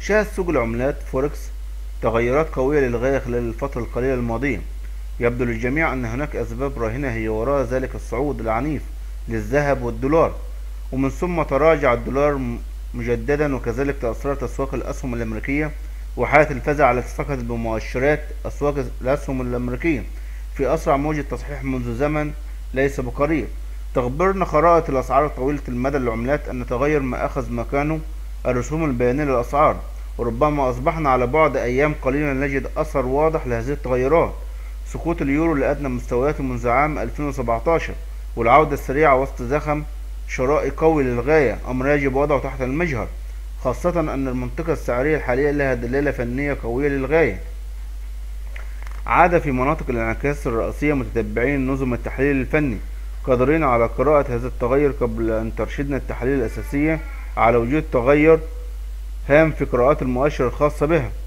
شهد سوق العملات فوركس تغيرات قوية للغاية خلال الفترة القليلة الماضية. يبدو للجميع أن هناك أسباب راهنة هي وراء ذلك الصعود العنيف للذهب والدولار، ومن ثم تراجع الدولار مجددا، وكذلك تأثرت أسواق الأسهم الأمريكية وحالة الفزع التي فقدت بمؤشرات أسواق الأسهم الأمريكية في أسرع موجة تصحيح منذ زمن ليس بقريب. تخبرنا خرائط الأسعار طويلة المدى للعملات أن تغير ما أخذ مكانه الرسوم البيانية للأسعار، وربما أصبحنا على بعد أيام قليلة نجد أثر واضح لهذه التغيرات: سقوط اليورو لأدنى مستوياته منذ عام 2017، والعودة السريعة وسط زخم شرائي قوي للغاية، أمر يجب وضعه تحت المجهر، خاصة أن المنطقة السعرية الحالية لها دلالة فنية قوية للغاية. عاد في مناطق الانعكاس الرئيسية متتبعين نظم التحليل الفني قادرين على قراءة هذا التغير قبل أن ترشدنا التحاليل الأساسية على وجود تغير هام في قراءات المؤشر الخاصة بها.